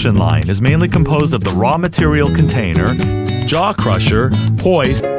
production line is mainly composed of the raw material container, jaw crusher, hoist,